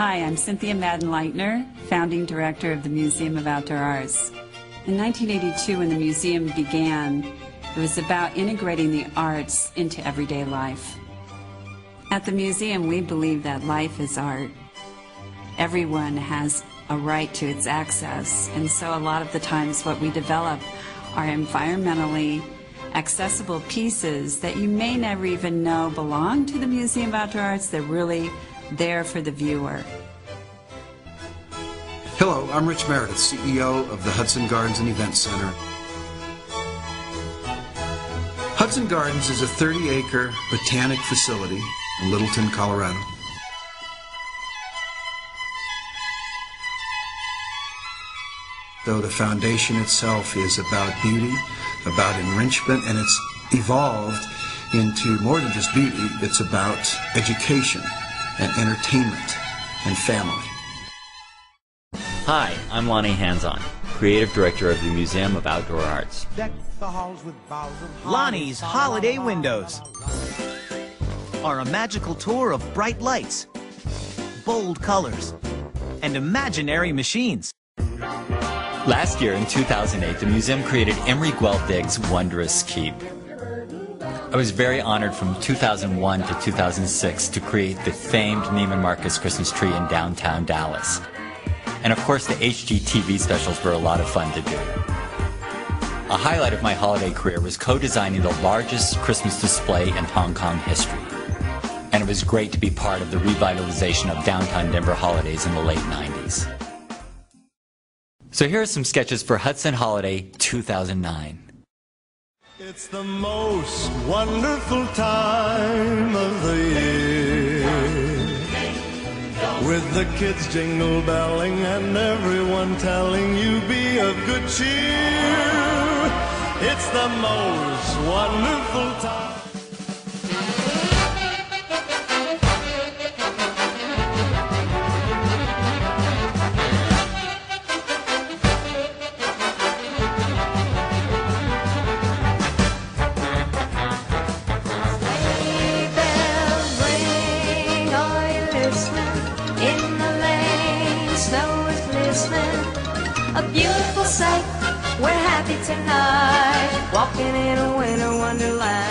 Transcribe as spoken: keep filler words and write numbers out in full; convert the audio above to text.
Hi, I'm Cynthia Madden-Leitner, founding director of the Museum of Outdoor Arts. In nineteen eighty-two, when the museum began, it was about integrating the arts into everyday life. At the museum, we believe that life is art. Everyone has a right to its access, and so a lot of the times what we develop are environmentally accessible pieces that you may never even know belong to the Museum of Outdoor Arts. They're really there for the viewer. Hello, I'm Rich Meredith, C E O of the Hudson Gardens and Event Center. Hudson Gardens is a thirty acre botanic facility in Littleton, Colorado. Though the foundation itself is about beauty, about enrichment, and it's evolved into more than just beauty, it's about education and entertainment and family. Hi, I'm Lonnie Hanzon, Creative Director of the Museum of Outdoor Arts. Lonnie's Holiday Windows are a magical tour of bright lights, bold colors, and imaginary machines. Last year, in two thousand eight, the museum created Emery Gweldig's Wondrous Keep. I was very honored from two thousand one to two thousand six to create the famed Neiman Marcus Christmas tree in downtown Dallas. And of course, the H G T V specials were a lot of fun to do. A highlight of my holiday career was co-designing the largest Christmas display in Hong Kong history. And it was great to be part of the revitalization of downtown Denver holidays in the late nineties. So here are some sketches for Hudson Holiday two thousand nine. It's the most wonderful time of the year, with the kids jingle belling and everyone telling you be of good cheer. It's the most wonderful time. A beautiful sight, we're happy tonight, walking in a winter wonderland.